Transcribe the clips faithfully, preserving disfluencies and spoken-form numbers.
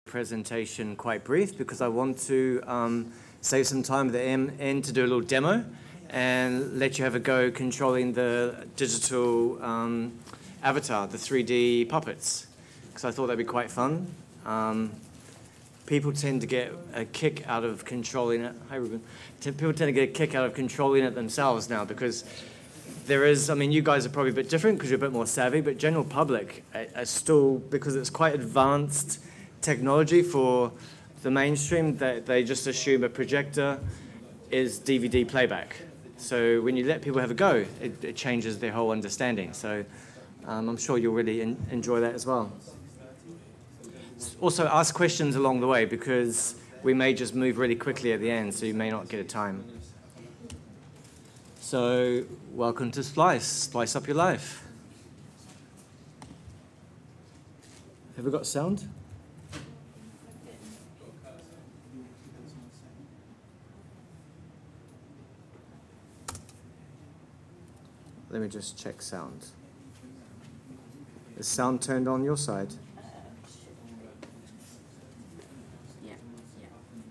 presentation quite brief because I want to um, save some time at the end to do a little demo and let you have a go controlling the digital um, avatar, the three D puppets, because I thought that'd be quite fun. Um, people tend to get a kick out of controlling it. Hi, Ruben. People tend to get a kick out of controlling it themselves now because there is, I mean, you guys are probably a bit different because you're a bit more savvy, but general public are still, because it's quite advanced technology for the mainstream, that they just assume a projector is D V D playback. So when you let people have a go, it, it changes their whole understanding. So um, I'm sure you'll really in, enjoy that as well. Also ask questions along the way because we may just move really quickly at the end, so you may not get a time. So welcome to Splice, Splice Up Your Life. Have we got sound? Let me just check sound. Is sound turned on your side? Yeah, yeah.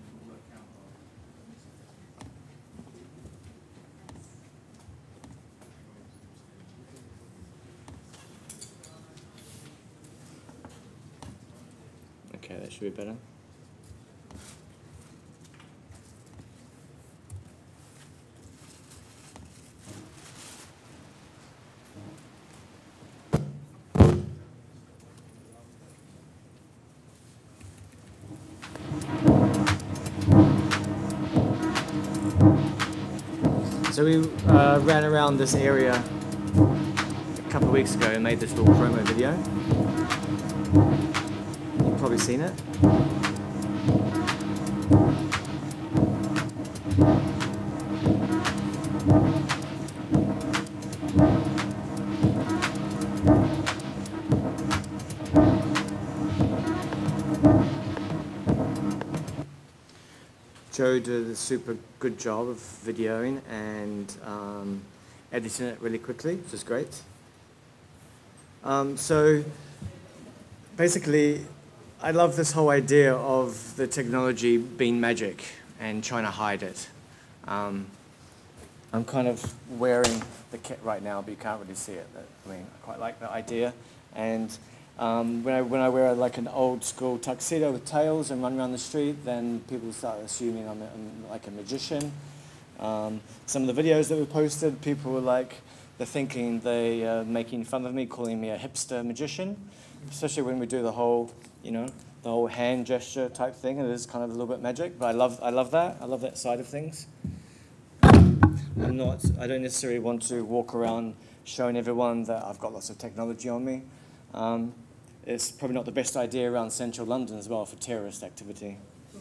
Okay, that should be better. So we uh, ran around this area a couple of weeks ago and made this little promo video. You've probably seen it. Joe did a super good job of videoing and um, editing it really quickly, which is great. Um, so basically, I love this whole idea of the technology being magic and trying to hide it. Um, I'm kind of wearing the kit right now, but you can't really see it. But, I mean, I quite like the idea. And Um, when, I, when I wear like an old school tuxedo with tails and run around the street, then people start assuming I'm, a, I'm like a magician. Um, some of the videos that we posted, people were like, they're thinking they are making fun of me, calling me a hipster magician, especially when we do the whole, you know, the whole hand gesture type thing, and it is kind of a little bit magic, but I love, I love that. I love that side of things. I'm not, I don't necessarily want to walk around showing everyone that I've got lots of technology on me. Um, it's probably not the best idea around central London as well for terrorist activity.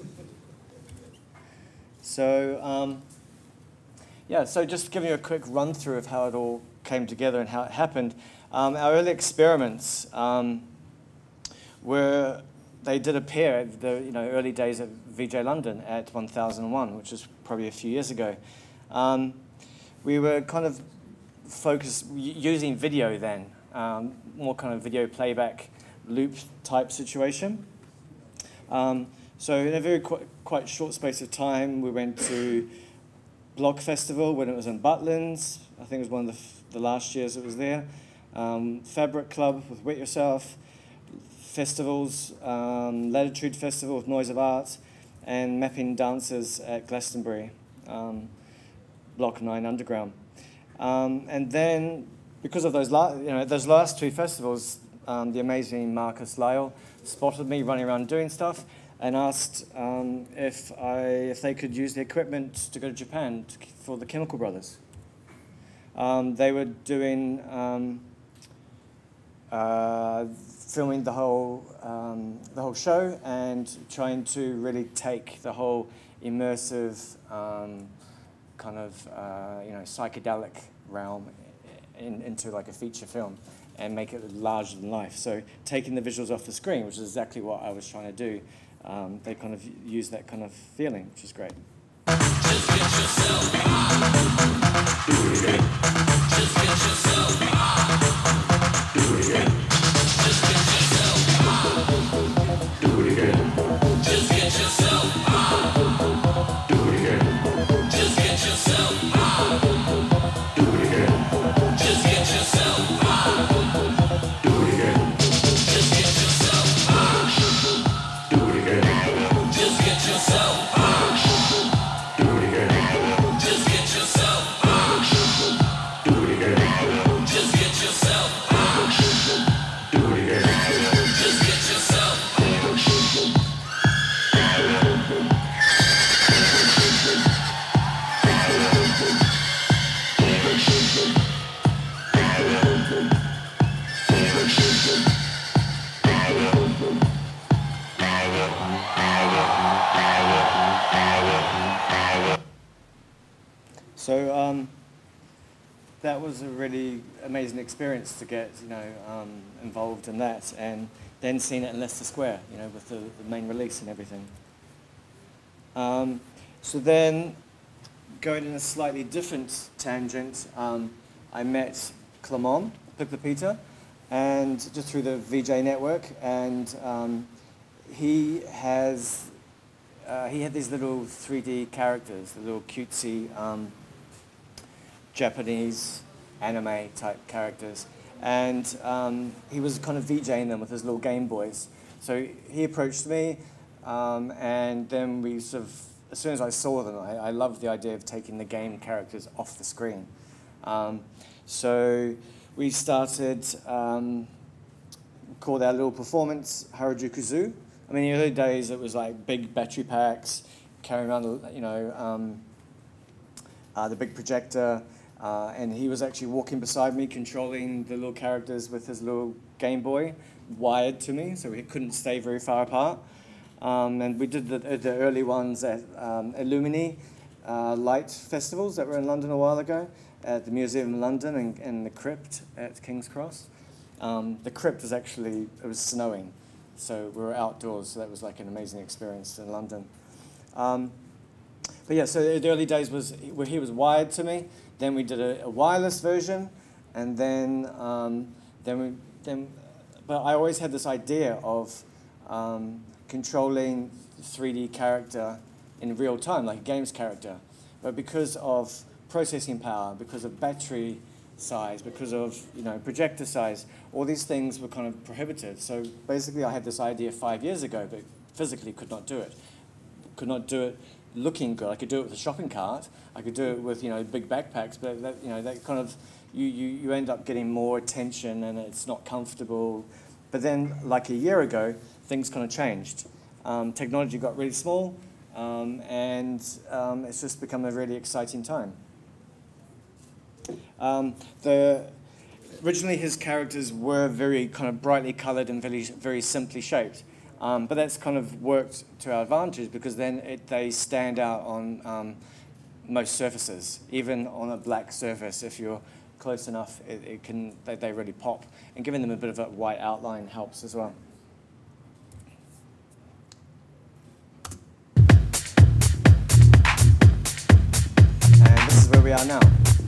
So, um, yeah, so just giving you a quick run through of how it all came together and how it happened. Um, our early experiments um, were, they did appear at the you know, early days of V J London at one thousand one, which was probably a few years ago. Um, we were kind of focused, using video then. Um, more kind of video playback loop type situation. Um, so in a very qu quite short space of time, we went to Block Festival when it was in Butlins. I think it was one of the, f the last years it was there. Um, Fabric Club with Wet Yourself, festivals, um, Latitude Festival with Noise of Art, and Mapping Dancers at Glastonbury, um, Block nine Underground. Um, and then because of those, la you know, those last two festivals, um, the amazing Marcus Lyle spotted me running around doing stuff and asked um, if, I, if they could use the equipment to go to Japan to, for the Chemical Brothers. Um, they were doing, um, uh, filming the whole, um, the whole show and trying to really take the whole immersive um, kind of uh, you know, psychedelic realm In, into like a feature film and make it larger than life. So taking the visuals off the screen, which is exactly what I was trying to do, um, they kind of use that kind of feeling, which is great. Just get yourself high. Do it again. Just get yourself high. Do it again. Just get yourself high. Do it again. So um, that was a really amazing experience to get, you know, um, involved in that, and then seeing it in Leicester Square, you know, with the, the main release and everything. Um, so then, going in a slightly different tangent, um, I met Clement, Pippa Peter, and just through the V J network, and um, he has uh, he had these little three D characters, the little cutesy um, Japanese anime type characters, and um, he was kind of VJing them with his little Game Boys. So he approached me, um, and then we sort of, as soon as I saw them, I, I loved the idea of taking the game characters off the screen. Um, so we started, um, called our little performance Harajuku Zoo. I mean, in the early days, it was like big battery packs, carrying around, you know, um, uh, the big projector, uh, and he was actually walking beside me, controlling the little characters with his little Game Boy, wired to me, so he couldn't stay very far apart. Um, and we did the, the early ones at um, Illumini uh, light festivals that were in London a while ago, at the Museum in London and, and the Crypt at King's Cross. Um, the Crypt was actually, it was snowing, so we were outdoors, so that was like an amazing experience in London. Um, but yeah, so the early days was where he was wired to me, then we did a, a wireless version, and then, um, then, we, then, but I always had this idea of um, controlling three D character in real time, like a game's character. But because of processing power, because of battery size, because of, you know, projector size, all these things were kind of prohibitive. So basically I had this idea five years ago, but physically could not do it. Could not do it looking good. I could do it with a shopping cart. I could do it with, you know, big backpacks, but that, you know, that kind of, you, you, you end up getting more attention and it's not comfortable. But then, like a year ago, things kind of changed. Um, technology got really small, um, and um, it's just become a really exciting time. Um, the, originally, his characters were very kind of brightly colored and very, very simply shaped. Um, but that's kind of worked to our advantage because then it, they stand out on um, most surfaces, even on a black surface. If you're close enough, it, it can, they, they really pop. And giving them a bit of a white outline helps as well. And this is where we are now.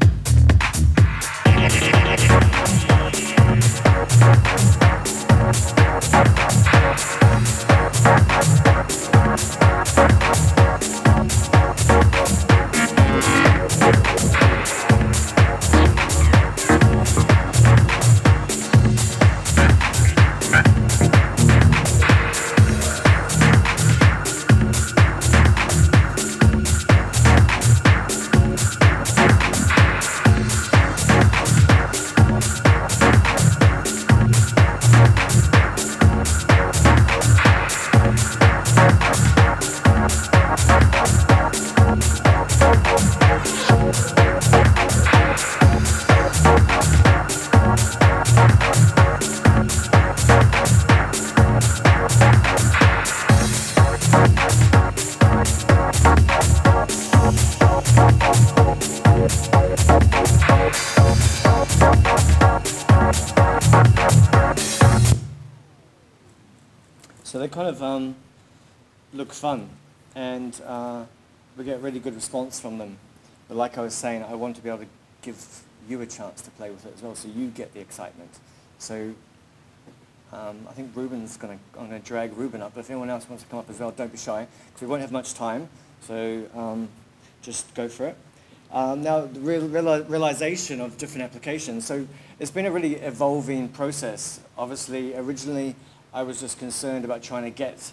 So they kind of um, look fun, and uh, we get really good response from them. But like I was saying, I want to be able to give you a chance to play with it as well, so you get the excitement. So um, I think Ruben's going to, I'm going to drag Ruben up, but if anyone else wants to come up as well, don't be shy, because we won't have much time, so um, just go for it. Um, now, the real, real, realization of different applications. So it's been a really evolving process. Obviously, originally, I was just concerned about trying to get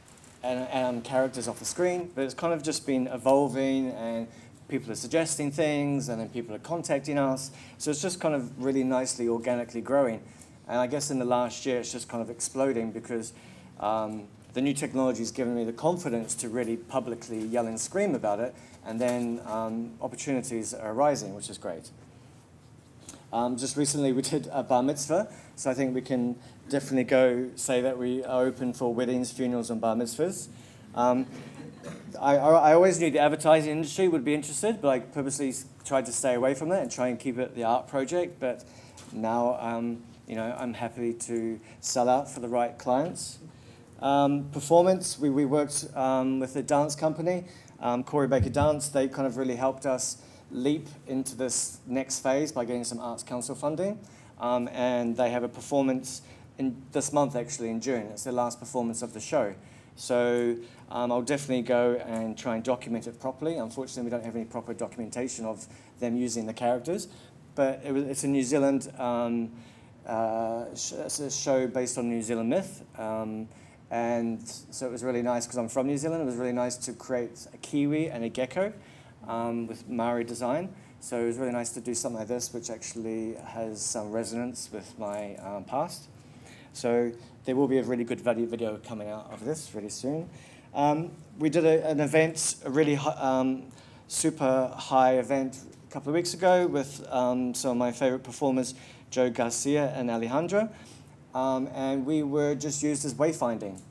um, characters off the screen, but it's kind of just been evolving, and people are suggesting things, and then people are contacting us. So it's just kind of really nicely, organically growing. And I guess in the last year, it's just kind of exploding because um, the new technology has given me the confidence to really publicly yell and scream about it, and then um, opportunities are arising, which is great. Um, just recently, we did a bar mitzvah, so I think we can definitely go say that we are open for weddings, funerals, and bar mitzvahs. Um, I, I always knew the advertising industry would be interested, but I purposely tried to stay away from that and try and keep it the art project. But now, um, you know, I'm happy to sell out for the right clients. Um, performance, we, we worked um, with a dance company, um, Corey Baker Dance. They kind of really helped us leap into this next phase by getting some Arts Council funding. Um, and they have a performance in this month, actually, in June. It's their last performance of the show. So um, I'll definitely go and try and document it properly. Unfortunately, we don't have any proper documentation of them using the characters. But it was, it's a New Zealand um, uh, sh it's a show based on New Zealand myth. Um, and so it was really nice, because I'm from New Zealand, it was really nice to create a kiwi and a gecko um, with Maori design. So it was really nice to do something like this, which actually has some resonance with my um, past. So there will be a really good value video coming out of this really soon. Um, we did a, an event, a really um, super high event a couple of weeks ago with um, some of my favorite performers, Joe Garcia and Alejandro. Um, and we were just used as wayfinding.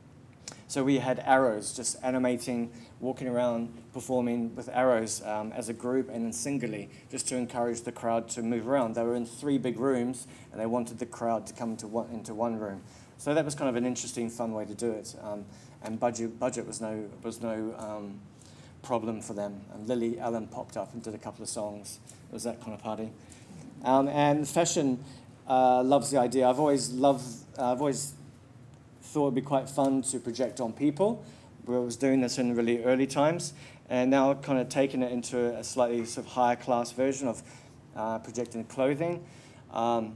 So we had arrows, just animating, walking around, performing with arrows um, as a group and then singly, just to encourage the crowd to move around. They were in three big rooms, and they wanted the crowd to come into one, into one room. So that was kind of an interesting, fun way to do it. Um, and budget, budget was no, was no um, problem for them. And Lily Allen popped up and did a couple of songs. It was that kind of party. Um, and fashion uh, loves the idea. I've always loved, uh, I've always thought it'd be quite fun to project on people. I was doing this in really early times, and now kind of taking it into a slightly sort of higher class version of uh, projecting clothing. Um,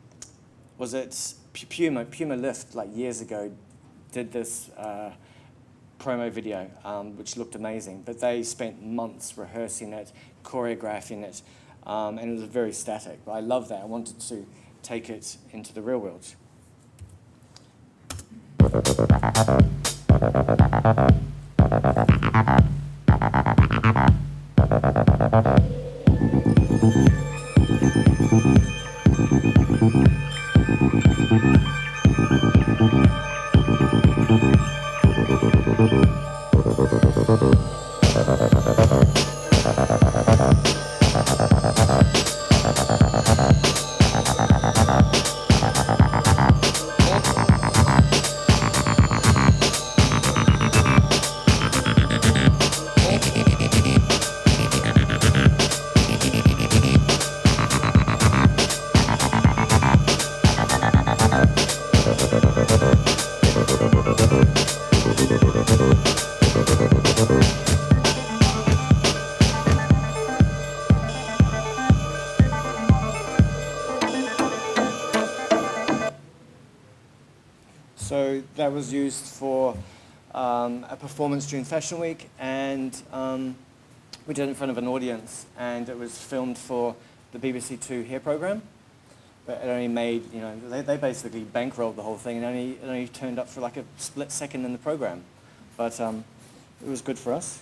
was it Puma, Puma Lift, like years ago, did this uh, promo video, um, which looked amazing, but they spent months rehearsing it, choreographing it, um, and it was very static. But I love that. I wanted to take it into the real world. So that was used for um, a performance during Fashion Week, and um, we did it in front of an audience, and it was filmed for the B B C Two Hair program. But it only made, you know, they, they basically bankrolled the whole thing, and only, it only turned up for like a split second in the program. But um, it was good for us.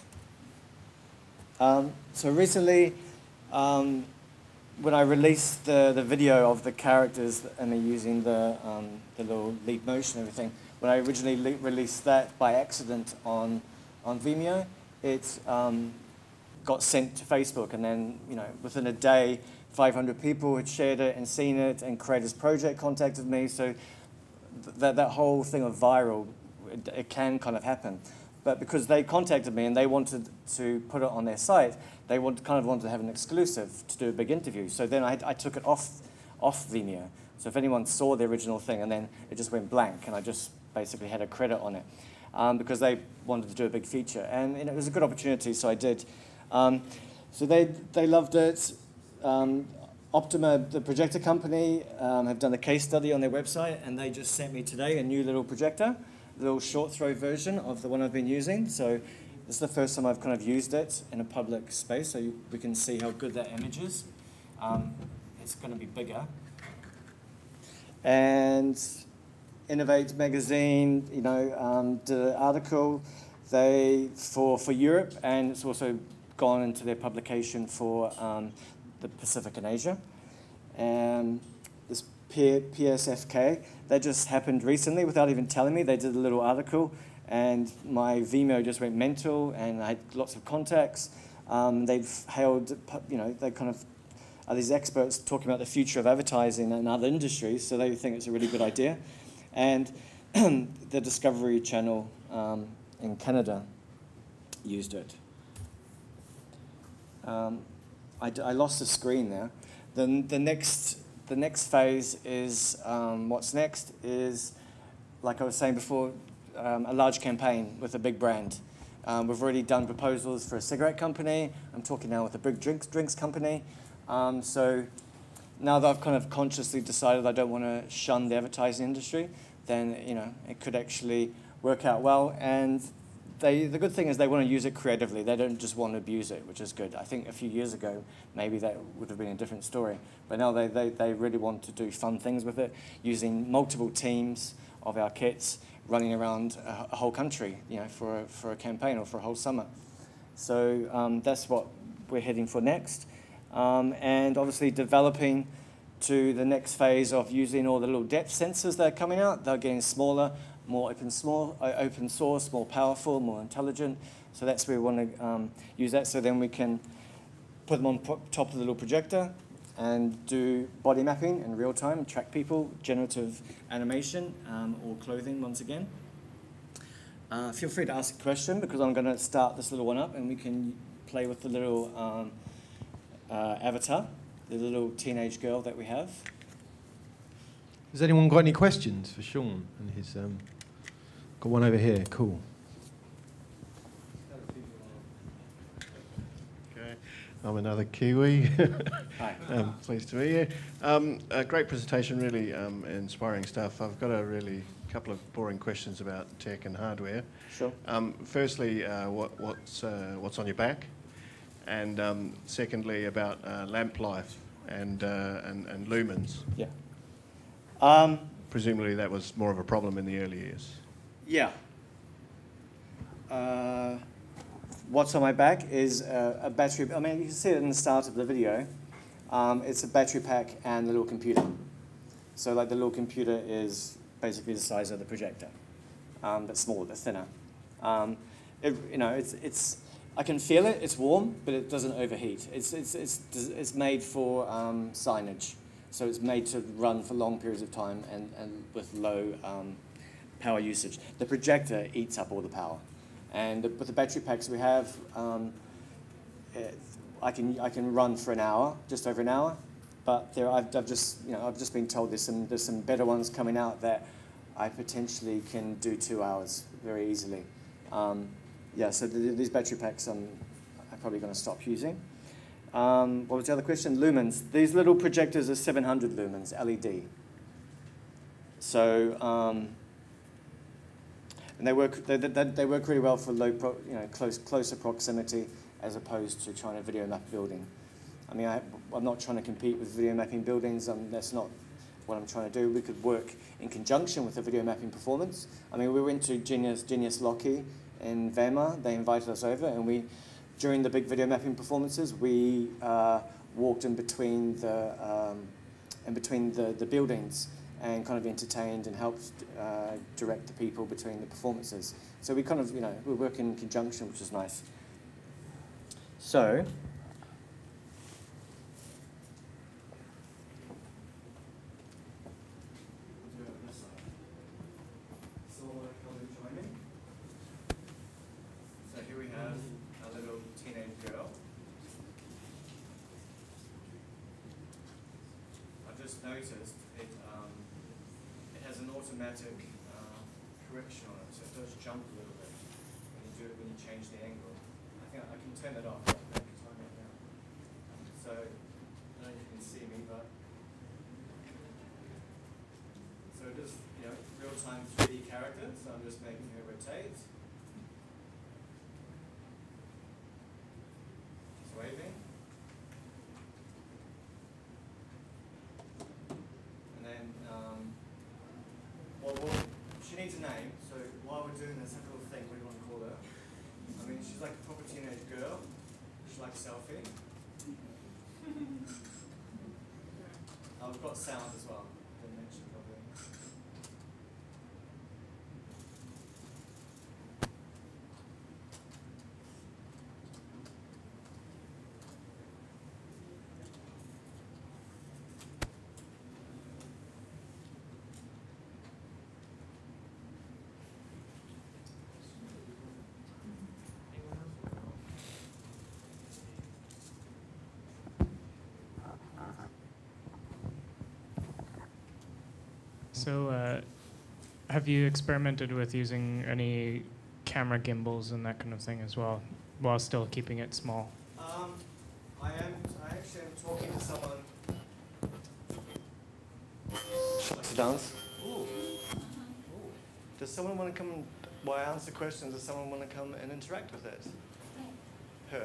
Um, so recently, um, when I released the, the video of the characters and me using the, um, the little leap motion and everything, when I originally le released that by accident on, on Vimeo, it um, got sent to Facebook, and then, you know, within a day, five hundred people had shared it and seen it, and Creators Project contacted me. So th that, that whole thing of viral, it, it can kind of happen. But because they contacted me and they wanted to put it on their site, they want, kind of wanted to have an exclusive to do a big interview. So then I, I took it off, off Vimeo. So if anyone saw the original thing and then it just went blank, and I just basically had a credit on it, um, because they wanted to do a big feature. And, and it was a good opportunity, so I did. Um, so they, they loved it. Um, Optima, the projector company, um, have done a case study on their website, and they just sent me today a new little projector, a little short throw version of the one I've been using. So this is the first time I've kind of used it in a public space, so you, we can see how good that image is. Um, it's going to be bigger. And Innovate magazine, you know, um, did an article they for for Europe, and it's also gone into their publication for um, the Pacific and Asia. And this P S F K. That just happened recently without even telling me. They did a little article, and my Vimeo just went mental, and I had lots of contacts. Um, they've hailed, you know, they kind of are these experts talking about the future of advertising in other industries, so they think it's a really good idea. And the Discovery Channel um, in Canada used it. Um, I, d I lost the screen there. The, the, next, the next phase is, um, what's next is, like I was saying before, um, a large campaign with a big brand. Um, we've already done proposals for a cigarette company. I'm talking now with a big drinks, drinks company. Um, so now that I've kind of consciously decided I don't want to shun the advertising industry, then you know it could actually work out well. And they, the good thing is they want to use it creatively. They don't just want to abuse it, which is good. I think a few years ago, maybe that would have been a different story. But now they, they, they really want to do fun things with it, using multiple teams of our kits, running around a, a whole country, you know, for a, for a campaign or for a whole summer. So um, that's what we're heading for next. Um, and obviously developing to the next phase of using all the little depth sensors that are coming out. They're getting smaller, more open, small, uh, open source, more powerful, more intelligent. So that's where we want to um, use that. So then we can put them on top of the little projector and do body mapping in real time, track people, generative animation, um, or clothing once again. Uh, feel free to ask a question because I'm going to start this little one up and we can play with the little um, uh, avatar, the little teenage girl that we have. Has anyone got any questions for Sean and his? Um, got one over here. Cool. Okay, I'm another Kiwi. Hi. um, pleased to meet you. Um, a great presentation, really um, inspiring stuff. I've got a really couple of boring questions about tech and hardware. Sure. Um, firstly, uh, what, what's uh, what's on your back, and um, secondly about uh, lamp life and, uh, and and lumens. Yeah. Um, Presumably that was more of a problem in the early years. Yeah. Uh, what's on my back is a, a battery. I mean, you can see it in the start of the video. Um, it's a battery pack and the little computer. So, like the little computer is basically the size of the projector, um, but smaller, but thinner. Um, it, you know, it's it's. I can feel it. It's warm, but it doesn't overheat. It's it's it's it's made for um, signage. So it's made to run for long periods of time and, and with low um, power usage. The projector eats up all the power. And the, with the battery packs we have, um, it, I can I can run for an hour, just over an hour. But there, I've, I've just you know I've just been told there's some there's some better ones coming out that I potentially can do two hours very easily. Um, yeah, so the, these battery packs I'm, I'm probably going to stop using. Um, what was the other question? Lumens. These little projectors are seven hundred lumens, L E D. So, um, and they work. They, they, they work really well for low, pro, you know, close, closer proximity as opposed to trying to video map building. I mean, I, I'm not trying to compete with video mapping buildings. Um, that's not what I'm trying to do. We could work in conjunction with the video mapping performance. I mean, we went to Genius, Genius Lockheed in Weimar. They invited us over, and we. During the big video mapping performances, we uh, walked in between the um, in between the, the buildings and kind of entertained and helped uh, direct the people between the performances. So we kind of, you know, we work in conjunction, which is nice. So. So here we have a little teenage girl. I've just noticed it, um, it has an automatic uh, correction on it, so it does jump a little bit when you do it, when you change the angle. I think I can turn it off. I can time it now. So, I don't know if you can see me, but so it is, you know, real-time three D character, so I'm just making her rotate. Waving. And then, um, well, well, she needs a name, so while we're doing this little thing, what do you want to call her? I mean, she's like a proper teenage girl. She likes selfie. Oh, we've got sound as well. So, uh, have you experimented with using any camera gimbals and that kind of thing as well, while still keeping it small? Um, I am. I actually am talking to someone. Like to dance? Ooh. Does someone want to come and, while I answer questions, does someone want to come and interact with it? Her.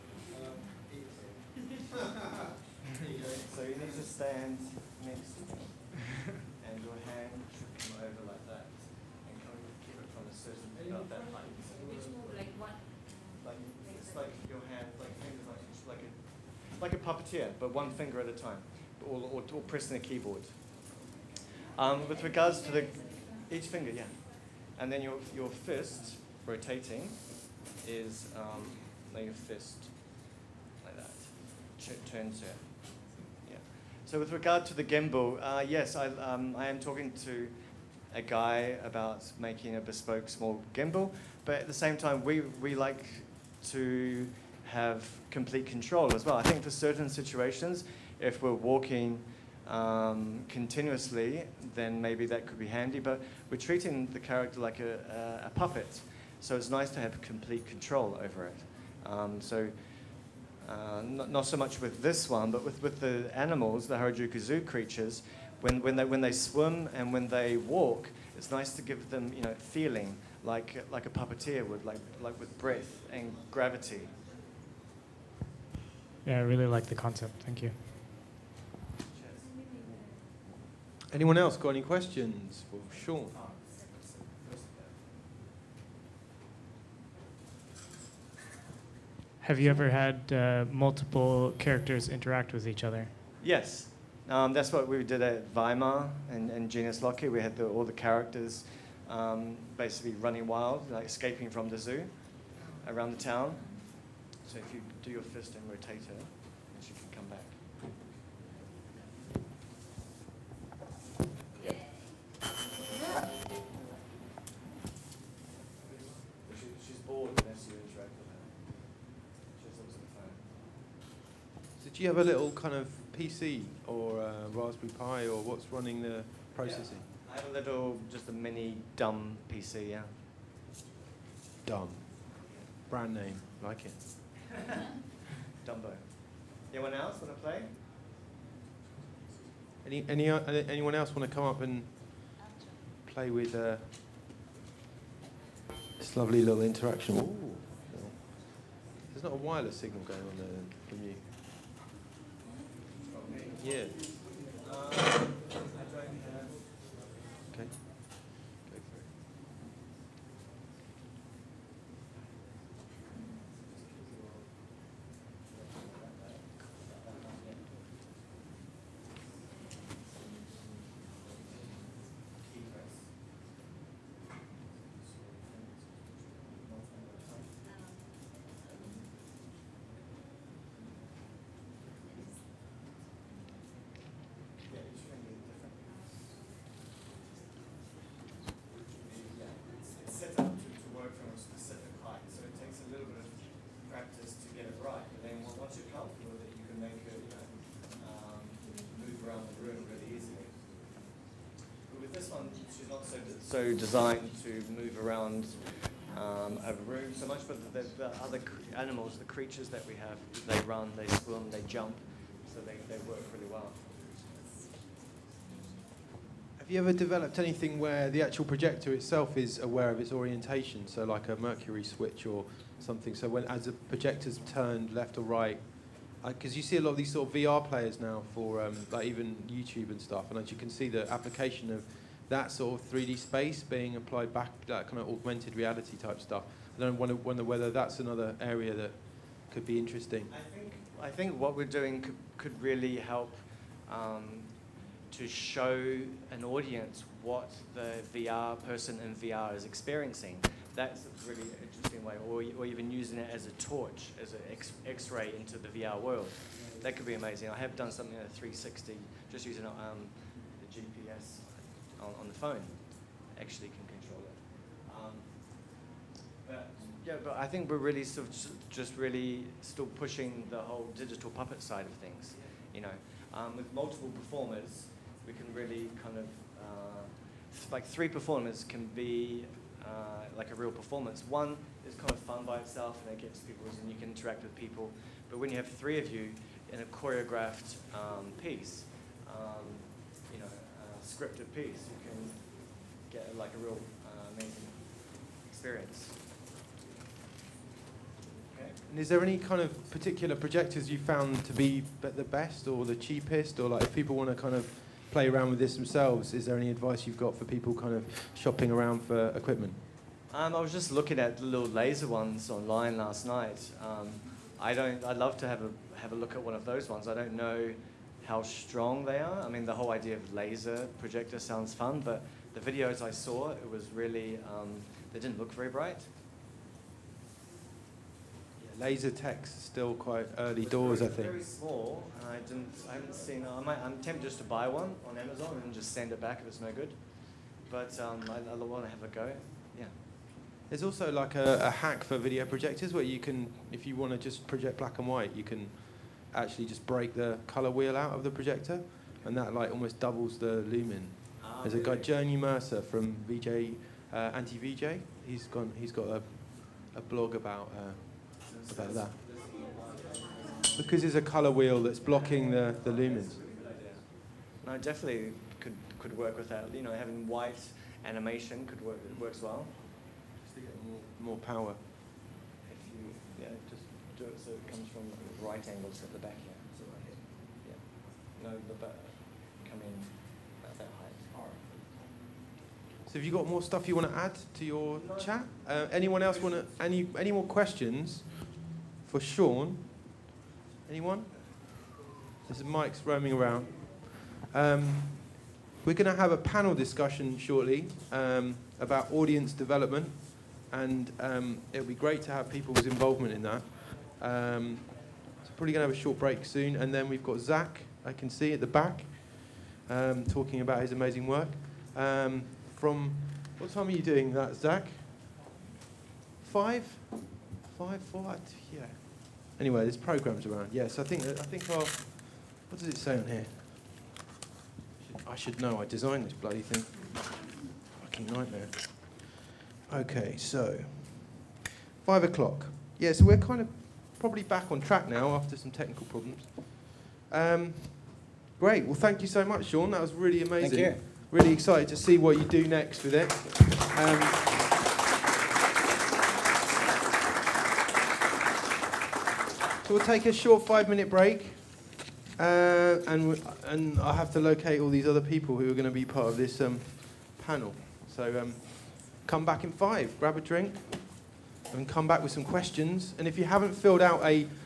So you need to stand next to me, and your hand should come over like that, and kind of keep it from a certain about that height. Which move, like what? Like it's like your hand, like fingers, like like a like a puppeteer, but one finger at a time, or or, or pressing a keyboard. Um, with regards to the each finger, yeah, and then your your fist rotating is um, like your fist like that. Ch- turns it. Yeah. So with regard to the gimbal, uh, yes, I um, I am talking to a guy about making a bespoke small gimbal, but at the same time, we we like to have complete control as well. I think for certain situations, if we're walking um, continuously, then maybe that could be handy, but we're treating the character like a, a, a puppet, so it's nice to have complete control over it. Um, so uh, not, not so much with this one, but with, with the animals, the Harajuku Zoo creatures, when, when, they, when they swim and when they walk, it's nice to give them, you know, feeling like, like a puppeteer would, like, like with breath and gravity. Yeah, I really like the concept. Thank you. Anyone else got any questions for Sean? Have you ever had uh, multiple characters interact with each other? Yes. Um, that's what we did at Weimar and, and Genius Loci. We had the, all the characters um, basically running wild, like escaping from the zoo around the town. So if you do your fist and rotate her, she can come back. She, she's bored unless you interact with her. She just looks at the phone. So do you have a little kind of P C or uh, Raspberry Pi, or what's running the processing? Yeah. I have a little, just a mini dumb P C, yeah. Dumb. Brand name, like it. Dumbo. Anyone else want to play? Any, any, uh, anyone else want to come up and play with uh, this lovely little interaction? Ooh. There's not a wireless signal going on there then, from you. Yeah. Uh, I don't have. Okay. Go for it. So designed to move around um, a room so much, but the, the other cr- animals, the creatures that we have, they run, they swim, they jump, so they, they work really well. Have you ever developed anything where the actual projector itself is aware of its orientation, so like a Mercury switch or something, so when as the projector's turned left or right, because you see a lot of these sort of V R players now for um, like even YouTube and stuff, and as you can see the application of that sort of three D space being applied back, that kind of augmented reality type stuff. I don't wonder, wonder whether that's another area that could be interesting. I think I think what we're doing could, could really help um, to show an audience what the V R person in V R is experiencing. That's a really interesting way, or, or even using it as a torch, as an X, X-ray into the V R world. That could be amazing. I have done something at three sixty, just using um, the G P S on, on the phone. Actually can control it. Um, but, yeah, but I think we're really sort of just really still pushing the whole digital puppet side of things. You know, um, with multiple performers, we can really kind of uh, like three performers can be uh, like a real performance. One is kind of fun by itself and it gets people and you can interact with people. But when you have three of you in a choreographed um, piece, um, you know, a scripted piece, you can get like a real uh, amazing experience. Okay. And is there any kind of particular projectors you found to be the best or the cheapest, or like if people want to kind of play around with this themselves, is there any advice you've got for people kind of shopping around for equipment? Um, I was just looking at the little laser ones online last night. Um, I don't. I'd love to have a have a look at one of those ones. I don't know how strong they are. I mean, the whole idea of laser projector sounds fun, but the videos I saw, it was really um, they didn't look very bright. Yeah, laser tech's still quite early doors, very, I think. Very small. And I didn't. I haven't seen. I might, I'm tempted just to buy one on Amazon and just send it back if it's no good. But um, I, I want to have a go. Yeah. There's also like a, a hack for video projectors where you can, if you want to just project black and white, you can actually just break the color wheel out of the projector, and that like almost doubles the lumen. Ah, There's really? a guy, Journey Mercer from V J, uh, Anti-V J. He's gone. He's got a, a blog about uh, about that. Because there's a color wheel that's blocking the the lumens. No, definitely could could work with that. You know, having white animation could work. It works well. Just to get more more power. If you, yeah, just do it so it comes from right angles at the back here. So right here. Yeah. No, the back, come in at that height. So have you got more stuff you want to add to your chat? Uh, anyone else want to, any, any more questions for Sean? Anyone? There's mics roaming around. Um, we're going to have a panel discussion shortly um, about audience development, and um, it'll be great to have people's involvement in that. Um, so probably going to have a short break soon, and then we've got Zach, I can see at the back, um, talking about his amazing work. Um, from, what time are you doing that, Zach? Five? Five, four? Yeah. Anyway, there's programs around. Yes, I think, I think I'll, what does it say on here? I should know, I designed this bloody thing. Fucking nightmare. Okay, so, five o'clock. Yeah, so we're kind of probably back on track now after some technical problems. Um, great, well thank you so much, Sean, that was really amazing. Thank you. Really excited to see what you do next with it. Um, so we'll take a short five-minute break, uh, and and I have to locate all these other people who are going to be part of this um, panel. So um, come back in five, grab a drink, and come back with some questions. And if you haven't filled out a